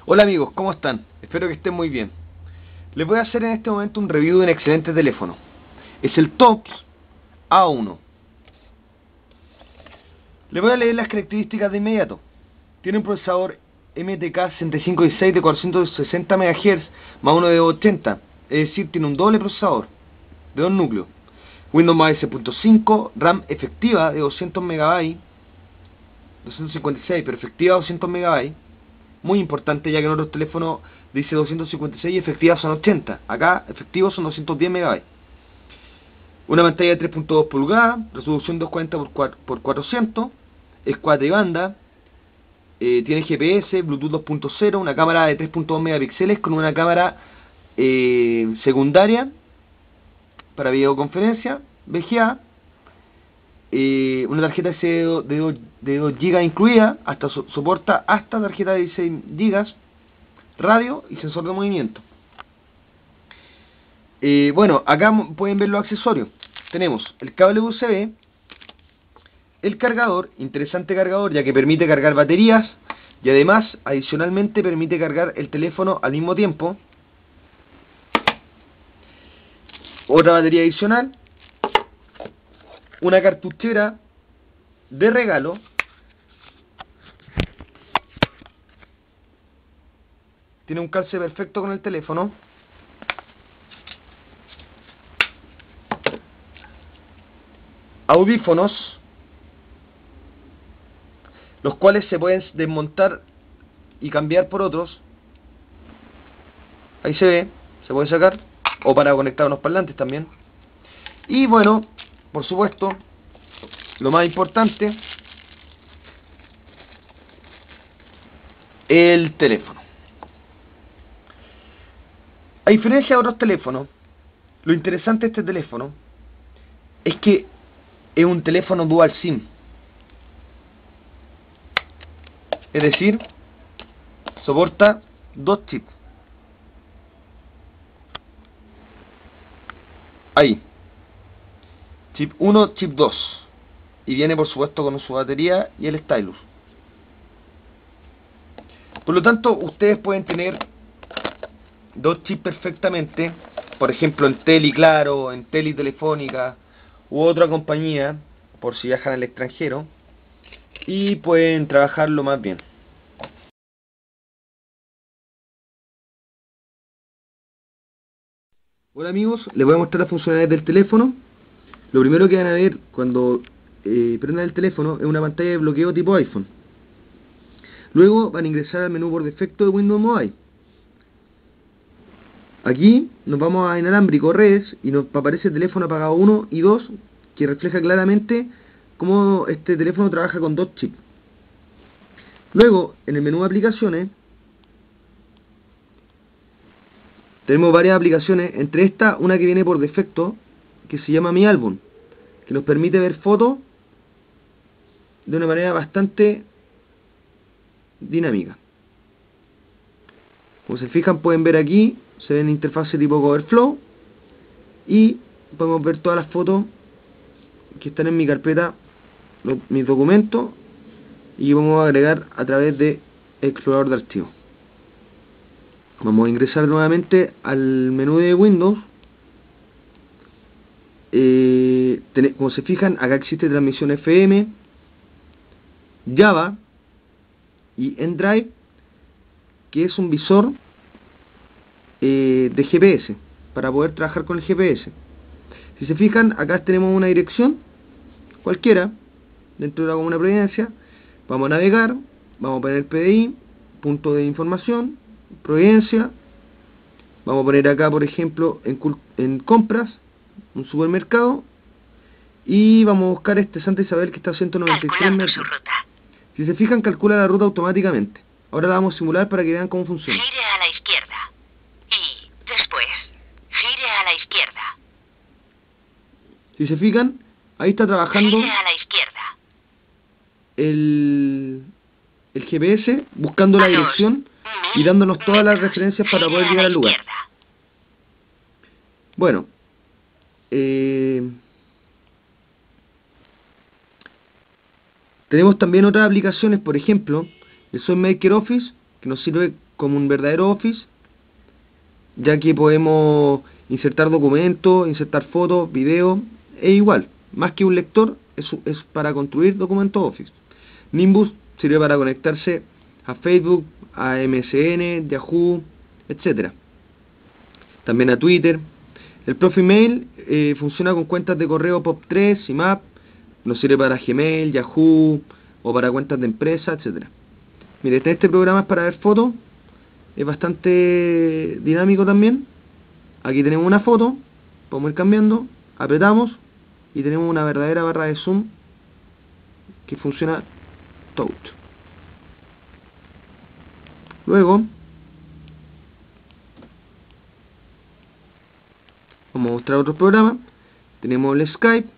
Hola amigos, ¿cómo están? Espero que estén muy bien. Les voy a hacer en este momento un review de un excelente teléfono. Es el TOPS A1. Les voy a leer las características de inmediato. Tiene un procesador MTK 6516 de 460 MHz más uno de 80. Es decir, tiene un doble procesador de dos núcleos. Windows más S.5, RAM efectiva de 200 MB, 256, pero efectiva 200 MB. Muy importante, ya que en otros teléfonos dice 256 y efectivas son 80. Acá efectivos son 210 MB. Una pantalla de 3.2 pulgadas, resolución 240 por 400, es cuatribanda, tiene GPS, Bluetooth 2.0, una cámara de 3.2 megapíxeles con una cámara secundaria para videoconferencia, VGA, una tarjeta SD de 2 GB incluida, soporta hasta tarjeta de 16 GB, radio y sensor de movimiento. Bueno, acá pueden ver los accesorios. Tenemos el cable USB, el cargador, interesante cargador ya que permite cargar baterías y además adicionalmente permite cargar el teléfono al mismo tiempo. Otra batería adicional, una cartuchera de regalo, tiene un calce perfecto con el teléfono, audífonos, los cuales se pueden desmontar y cambiar por otros. Ahí se ve, se puede sacar, o para conectar unos parlantes también. Y bueno, por supuesto, lo más importante, el teléfono. A diferencia de otros teléfonos, lo interesante de este teléfono es que es un teléfono dual SIM. Es decir, soporta dos chips. Ahí. Chip 1, chip 2. Y viene por supuesto con su batería y el stylus. Por lo tanto, ustedes pueden tener dos chips perfectamente. Por ejemplo, en Teli Claro, en Teli Telefónica u otra compañía, por si viajan al extranjero, y pueden trabajarlo más bien. Hola amigos, les voy a mostrar las funcionalidades del teléfono. Lo primero que van a ver cuando prendan el teléfono es una pantalla de bloqueo tipo iPhone. Luego van a ingresar al menú por defecto de Windows Mobile. Aquí nos vamos a inalámbrico redes y nos aparece el teléfono apagado 1 y 2, que refleja claramente cómo este teléfono trabaja con dos chips. Luego, en el menú de aplicaciones, tenemos varias aplicaciones, entre estas una que viene por defecto, que se llama Mi Álbum, que nos permite ver fotos de una manera bastante dinámica. Como se fijan, pueden ver aquí, se ven interfaces tipo Coverflow, y podemos ver todas las fotos que están en mi carpeta, mis documentos, y vamos a agregar a través de explorador de archivos. Vamos a ingresar nuevamente al menú de Windows. Como se fijan, acá existe transmisión FM, Java y N-Drive, que es un visor de GPS, para poder trabajar con el GPS. Si se fijan, acá tenemos una dirección cualquiera dentro de la Comuna de Providencia. Vamos a navegar, vamos a poner PDI, punto de información, Providencia. Vamos a poner acá, por ejemplo, en compras, un supermercado, y vamos a buscar Santa Isabel, que está a 193 metros. Su ruta. Si se fijan, calcula la ruta automáticamente. Ahora la vamos a simular para que vean cómo funciona. Gire a la izquierda. Y después, gire a la izquierda. Si se fijan, ahí está trabajando Gire a la izquierda. el GPS, buscando la dirección y dándonos todas las referencias para poder llegar al lugar. Bueno, tenemos también otras aplicaciones, por ejemplo, el SoundMaker Office, que nos sirve como un verdadero Office, ya que podemos insertar documentos, insertar fotos, videos, es igual, más que un lector, es para construir documentos Office. Nimbus sirve para conectarse a Facebook, a MSN, Yahoo, etcétera. También a Twitter. El ProfiMail funciona con cuentas de correo POP3, IMAP, nos sirve para Gmail, Yahoo o para cuentas de empresa, etcétera. Mire, este programa es para ver fotos, es bastante dinámico también. Aquí tenemos una foto, podemos ir cambiando, apretamos y tenemos una verdadera barra de zoom que funciona touch. Luego vamos a mostrar otros programas. Tenemos el Skype,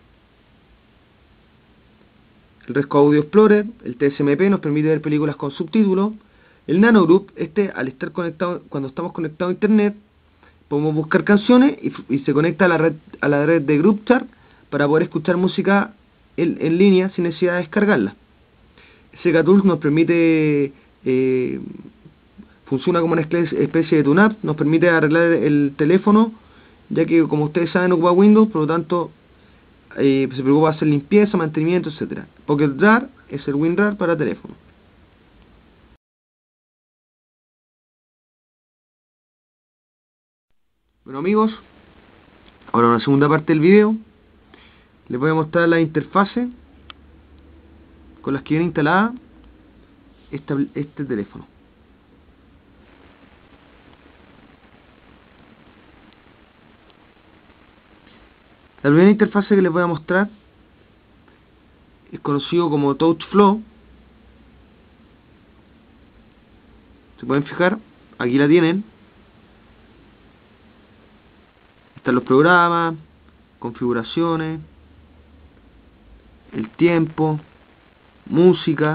el Resco Audio Explorer, el TSMP nos permite ver películas con subtítulos, el Nanogroup, al estar conectado, cuando estamos conectados a internet, podemos buscar canciones y se conecta a la red de GroupChat para poder escuchar música en línea sin necesidad de descargarla. SegaTools nos permite, funciona como una especie de TuneUp, nos permite arreglar el teléfono, ya que como ustedes saben ocupa Windows, por lo tanto se preocupa de hacer limpieza, mantenimiento, etcétera. PocketRAR es el WinRAR para teléfono. Bueno amigos, ahora en la segunda parte del video les voy a mostrar la interfase con las que viene instalada este teléfono. La primera interfase que les voy a mostrar es conocido como TouchFlow. Se pueden fijar, aquí la tienen. Están los programas, configuraciones, el tiempo, música,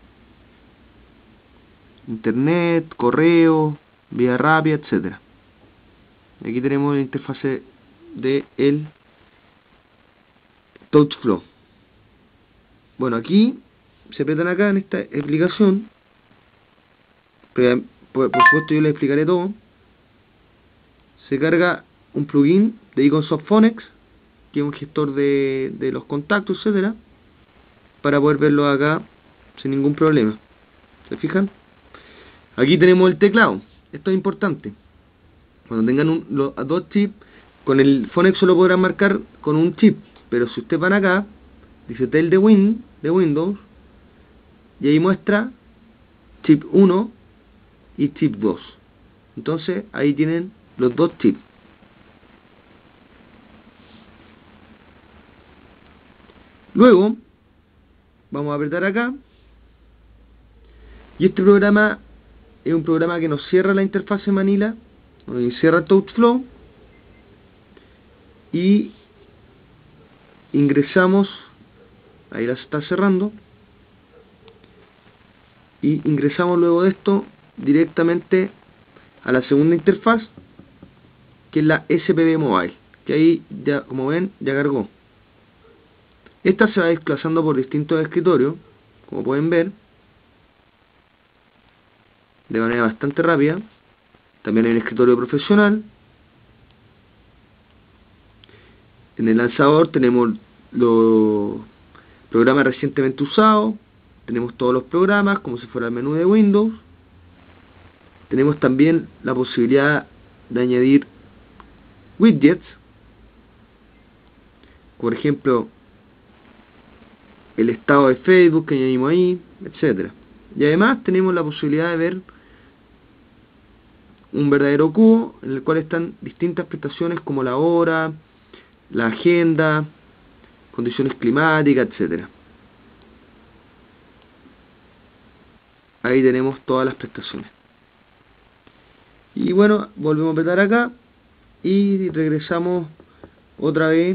internet, correo, vía rápida, etcétera. Aquí tenemos la interfase de el TouchFlow. Bueno, aquí se apretan acá en esta explicación, pero por supuesto yo les explicaré todo. Se carga un plugin de Iconsoft Phonex, que es un gestor de los contactos, etcétera, para poder verlo acá sin ningún problema. ¿Se fijan? Aquí tenemos el teclado. Esto es importante. Cuando tengan los dos chips, con el Phonex solo podrán marcar con un chip, pero si ustedes van acá, dice Tel de Windows, y ahí muestra chip 1 y chip 2. Entonces ahí tienen los dos chips. Luego vamos a apretar acá y este programa es un programa que nos cierra la interfase Manila, nos cierra TouchFlow y ingresamos, ahí la está cerrando, y ingresamos luego de esto directamente a la segunda interfaz, que es la SPB Mobile, que ahí ya, como ven, ya cargó. Esta se va desplazando por distintos escritorios, como pueden ver, de manera bastante rápida. También hay un escritorio profesional. En el lanzador tenemos los programas recientemente usados, tenemos todos los programas como si fuera el menú de Windows. Tenemos también la posibilidad de añadir widgets, por ejemplo el estado de Facebook que añadimos ahí, etcétera. Y además tenemos la posibilidad de ver un verdadero cubo en el cual están distintas prestaciones como la hora, la agenda, condiciones climáticas, etcétera. Ahí tenemos todas las prestaciones. Y bueno, volvemos a apretar acá y regresamos otra vez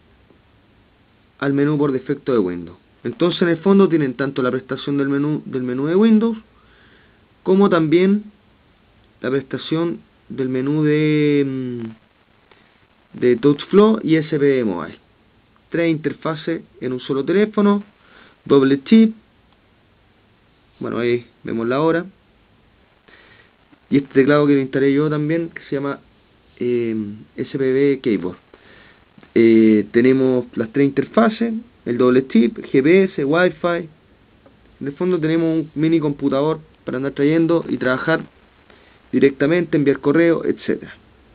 al menú por defecto de Windows. Entonces en el fondo tienen tanto la prestación del menú de Windows como también la prestación del menú de TouchFlow y SPB Mobile. 3 interfaces en un solo teléfono, doble chip. Bueno, ahí vemos la hora. y este teclado que lo instalé yo también, que se llama SPB Keyboard. Tenemos las 3 interfaces, el doble chip, GPS, Wi-Fi. En el fondo tenemos un mini computador para andar trayendo y trabajar directamente, enviar correo, etcétera.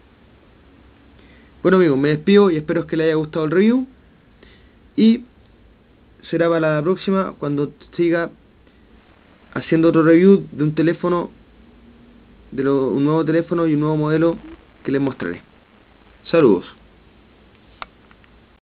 Bueno amigos, me despido y espero que les haya gustado el review, y será para la próxima cuando siga haciendo otro review de un teléfono, un nuevo teléfono y un nuevo modelo que les mostraré. Saludos.